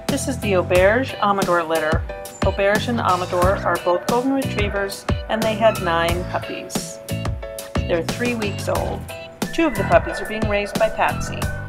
This is the Auberge Amador litter. Auberge and Amador are both golden retrievers, and they had 9 puppies. They're 3 weeks old. 2 of the puppies are being raised by Patsy.